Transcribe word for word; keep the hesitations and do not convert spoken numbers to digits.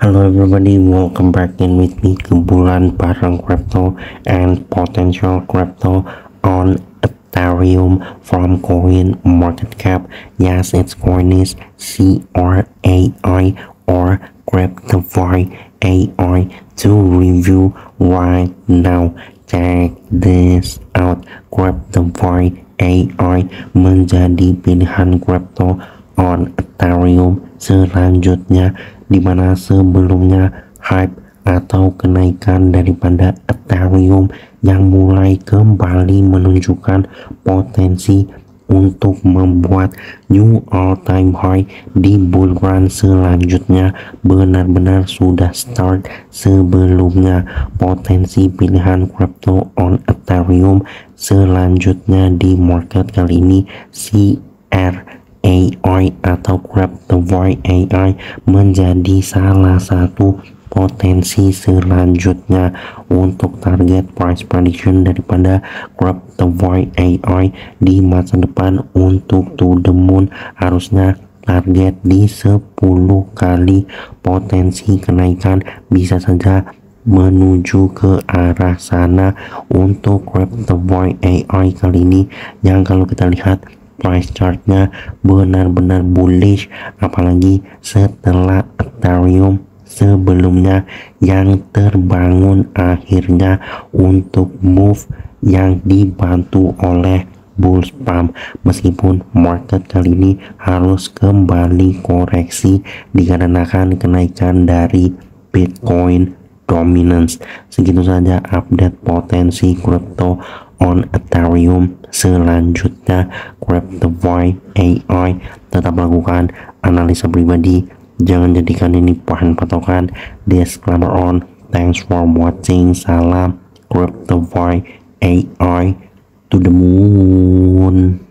Hello everybody, welcome back in with me ke bulan bareng crypto and potential crypto on Ethereum from Coin Market Cap. Yes, its coin is C R A I or Cryptify A I to review right now. Check this out. Cryptify A I menjadi pilihan crypto on Ethereum selanjutnya, dimana sebelumnya hype atau kenaikan daripada Ethereum yang mulai kembali menunjukkan potensi untuk membuat new all time high di bull run selanjutnya benar-benar sudah start. Sebelumnya potensi pilihan crypto on Ethereum selanjutnya di market kali ini C R A I atau Cryptify A I menjadi salah satu potensi selanjutnya untuk target price prediction daripada Cryptify A I di masa depan. Untuk to the moon harusnya target di sepuluh kali potensi kenaikan, bisa saja menuju ke arah sana untuk Cryptify A I kali ini, yang kalau kita lihat price chartnya benar-benar bullish, apalagi setelah Ethereum sebelumnya yang terbangun akhirnya untuk move yang dibantu oleh bull spam. Meskipun market kali ini harus kembali koreksi dikarenakan kenaikan dari Bitcoin dominance. Segitu saja update potensi crypto on Ethereum selanjutnya. Cryptify A I, tetap lakukan analisa pribadi, jangan jadikan ini bahan patokan. Disclaimer on. Thanks for watching. Salam Cryptify A I to the moon.